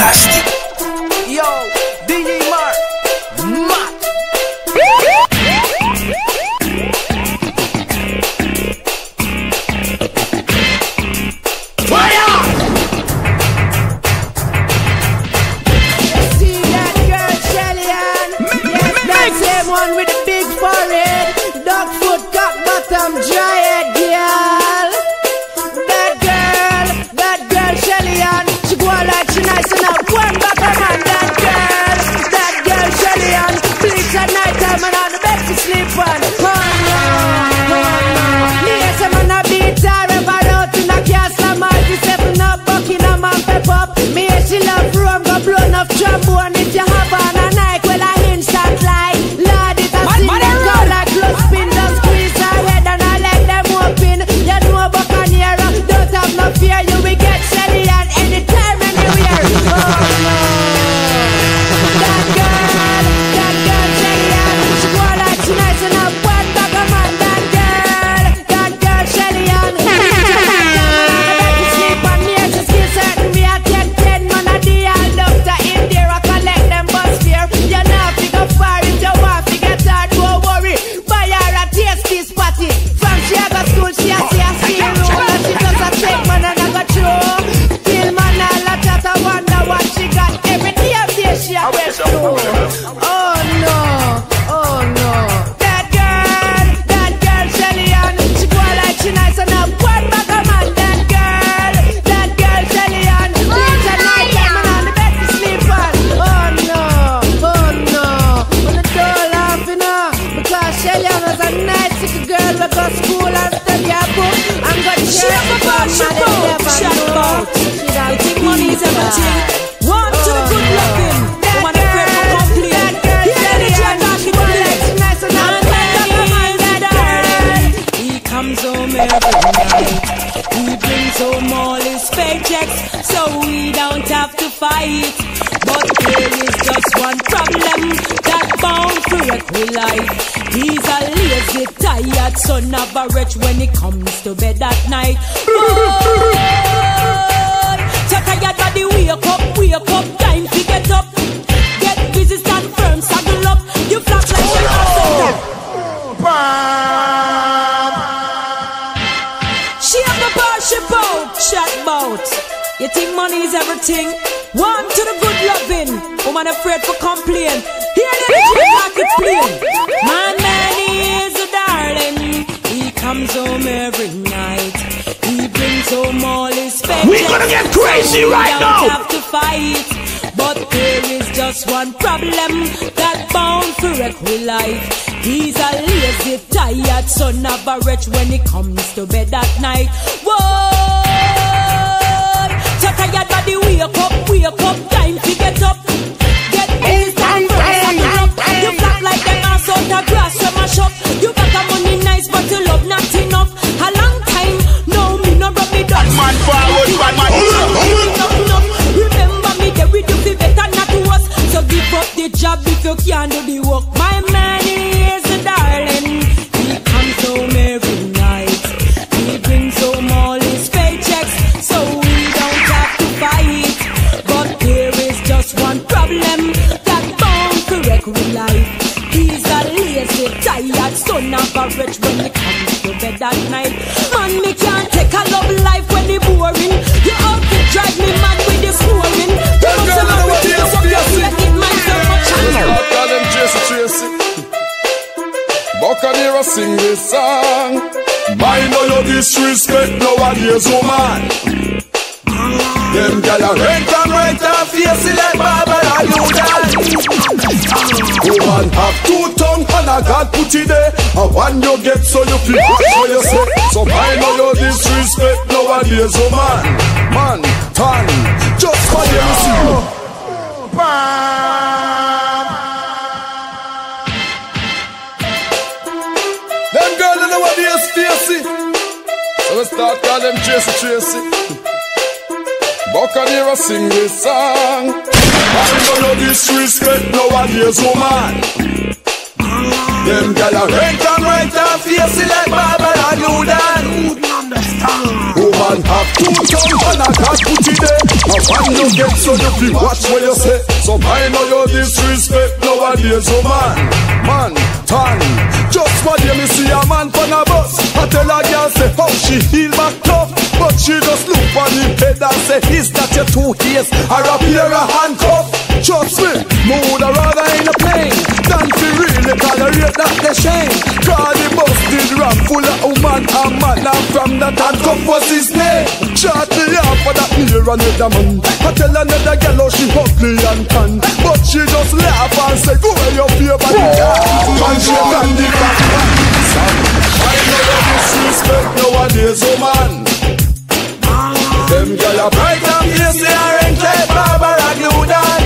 Fantastic. Yo, DJ Mark, Matt. Fire! See that girl Shelly-Ann? Yes, that same one with the big forehead, dog foot, cock bottom, giant girl. That girl Shelly-Ann, she go on like she nice enough. One back her man, that girl Shelly-Ann, bleach at night time and on the bed to sleep on. Oh no. Yes, I'm on a beat her ever out in a castle, Marty stepping up, Buckingham and pep up. Me and she love room, go blow enough trombone. If you have on a night, well I instant like Lord, it has seen them go like close spin, don't squeeze her head and I let them open. You know Buccaneer, don't have no fear, you will get Shelly-Ann anytime, anywhere. Oh no. That girl Shelly-Ann, she go like she nice enough. One bag of man, that girl Shelly-Ann. I bet you sleep on me, she still certain me I take 10 man a day. I love to in there, I collect them bus fare. You know fi go far if you want fi get hard, don't worry. Buy her a tasty spotty. From she a go school, she a see a steam room, and she just a take man and I go through. Till man all a chat, I wonder what she got. Every day of day she a went through. Oh no. That girl Shelly-Ann, she go like she nice enough. One back of man, that girl Shelly-Ann. Late at night time and on the bed to sleep on. Oh no. When the door laughing because Shelly-Ann was a nice little girl who go school and study a book and got share the fun Shut you think money is everything? One to the good loving, one afraid for complain. Hear the jack back in the place. He comes home every night. He brings home all his paychecks, so we don't have to fight. But there is just one problem that bound to wreck with life. He's a lazy, tired son of a wretch when he comes to bed at night. So tired body, wake up, time to get up. Get busy, stand firm, saddle up. You flap like a asshole. She have the bar, she bout, chat bout. You think money is everything? One to the good loving, woman afraid for complain. Hear the like it's plain. Man is a darling. He comes home every night. He brings home all his paychecks. We're gonna get crazy right now. We don't have to fight, but there is just one problem that bound to wreck with life. He's a lazy, tired son of a wretch when he comes to bed at night. Whoa! So tired body, wake up, time to get up. Get busy, stand firm, up. You flap like them ass out of grass, you mash up. You got the money nice, but you love not enough. A long time, no me no rub me down. Man forward, man. Remember me, there we do the better not to us. So give up the job if you can't do the work. My man is a darling. He comes home every night. He brings home all his paychecks, so we don't have to fight. But there is just one problem that bound to wreck with life. He's a lazy, tired son of a wretch when he comes to bed at night. Man, me can't take a love life when he boring. You out to drive me mad with the snoring. You must have a way to fuck your feet, it might so much. I call them Tracy. Buccaneer sing this song. Mind how you disrespect nowadays, woman. Them gyal a right and face it like Barbara you dance. Woman have two tongue and a God put it there. And one you get so you feel what you say. So mind how you disrespect nowadays, woman. Man, tan, just for them see. Them girls don't know what they is facing. So we start call them Tracy. Buccaneer sing this song. I know you disrespect nowadays, woman. Them gyal a right and face it like Barbara you dance. Woman have two tongues and a God put it there. And And you get so you feel watch what you say. So mind how you disrespect nowadays, oh man, tan. Just for them me see a man from a bus. I tell a girl say how she heel back tough, but she just look on the head and say, is that your 2 keys or a pair of handcuff? Trust me, woulda rather in a plane than to really tolerate that the shame. Cause the bus did rap full of woman and man, and from that handcuff was his name. Shot me off for that near another man. I tell another girl how she ugly and tan, but she just laugh and say, go where your favorite man, she can the back. I know you disrespect nowadays, oh man. Them girl a bright and fierce, they are in like Barbara Gludan.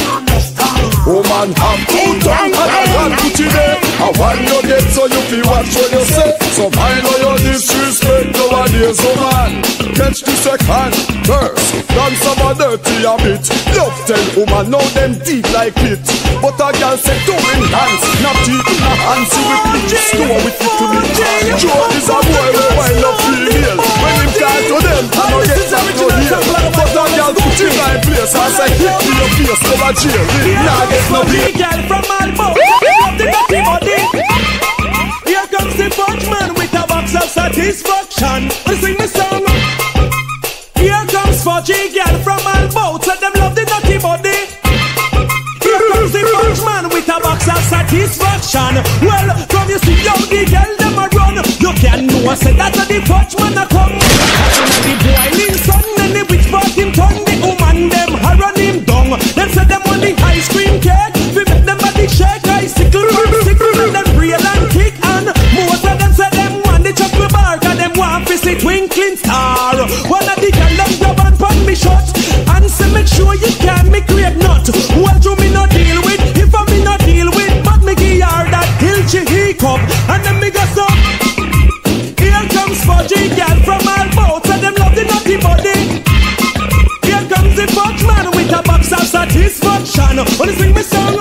Oh man, I'm too drunk and I want to today. I want you get so you feel watch what you say. So I know you disrespect nowadays, oh man. Catch the second verse, dance some a dirty a bit. Love tell woman, know them deep like it. But a girl say do in hands, not deep in a hand. See with me, store with it to me. Joe is a boy who wild up female. When him talk to them, I know get that no deal. But a girl put in my place, I say hit me your face, go a jail. Nah get no deal. Girl from Malmo, love the dirty body. Here comes the punch man with a box of satisfaction. Sing the song. Here comes Fudgy girl from Malmo, tell them love the dirty body. Here comes the punch man with a box of satisfaction. Well, from you see how the girl them a run, you can know I said that the punch man a come. And the boiling sun and the witch brought him turn the woman them a run him down. Them say them on the ice cream cake, we make them body shake, icicle, and them real and kick. And most of them say them want the chocolate bar, cause them want to see twinkling star. One of the girl them grab and put me shut and say make sure you can me create nut. What do me not deal with? If I me not deal with, but me give her that hilchy hiccup. And then me go so. Here comes Fudgy girl from Malmo, tell them love the naughty body. Here comes the punch man with a box of satisfaction. Wanna sing me song?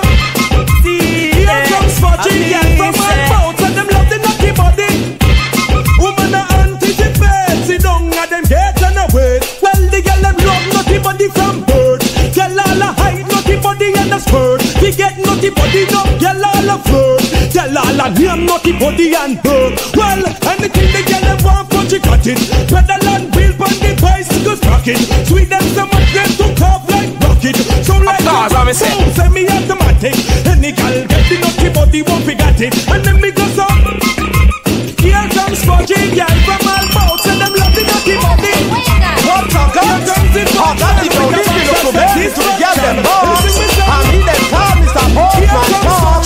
Here comes Fudgy girl from Malmo, tell them love the naughty body. Woman a anticipate, sit down and them get on the way. Well the girl them love naughty body from birth. Girl all a hide naughty body and a skirt. We get naughty body no, girl all a flirt. Girl all a name naughty body and her. Well anything the girl them want, Fudgy got it. Pedal and wheel on the bicycle sprocket. Sweet them so much them to cough like rocket. So like semi-automatic. Any girl get the naughty body won't forget it. And then me go so. Here comes Fudgy girl from Malmo, tell them love the naughty body. What a God! I got the body to bed to get them boss. And he then call Mr. Postman Boss.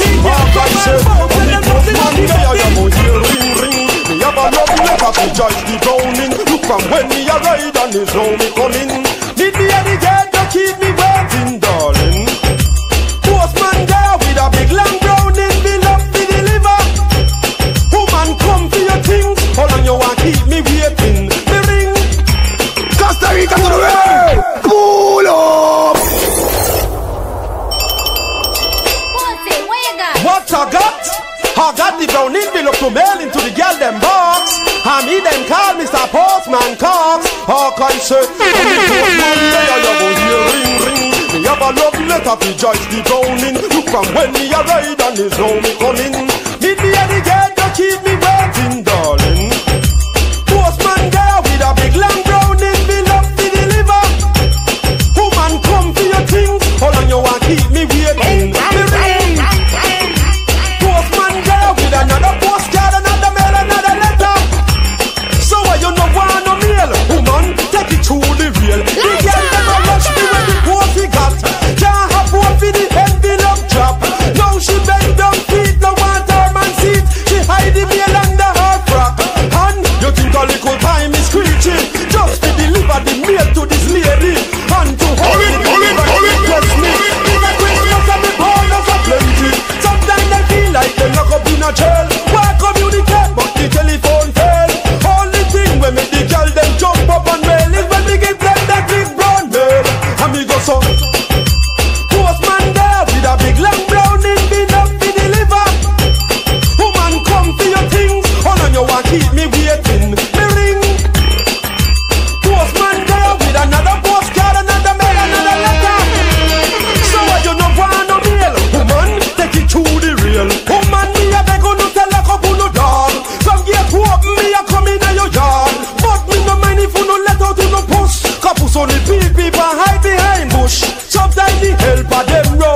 Me have a love letter to Joyce the Browning. Look from when me a ride and his round me coming. Need me at the gate to keep me waiting, darling. Postman girl with a big long browning, be love to deliver. Woman come for your things, hold on you want keep me waiting. Me ring. Costa Rica to the way. Pull up. What I got? I got the brown envelope to mail into the girl them box. And he then call Mr. Postman Cox. How can say, and the postman there you go hear ring ring. Me have a love letter for Joyce the Browning. Look from when me a ride and his round me coming. Meet me at the gate to keep me waiting, darling. Postman girl with a big long brown envelope to deliver. Woman come for your things, hold on you want keep me waiting. Me ring. Postman girl with another postcard, another mail, another letter. So why you no want no mail? Woman, take it to the real. The girl never rush me when the post he got. Can't have both for the envelope drop. Now she bend down feet, no want her man seat. She hide the mail under her frock. And you think a little time is screeching just to deliver the mail to this lady. And to hold it, trust me. In a Christmas and the bonus are plenty. Sometimes I feel like they lock up in a jail. Why communicate but the telephone fail? Only thing when make the girl them jump up and mail is when they give them that big brown mail. And me go so postman there with a big long brown envelope to deliver. Woman come for your things, hold on you want keep me waiting. Me ring. Postman there with another postcard, another of them run.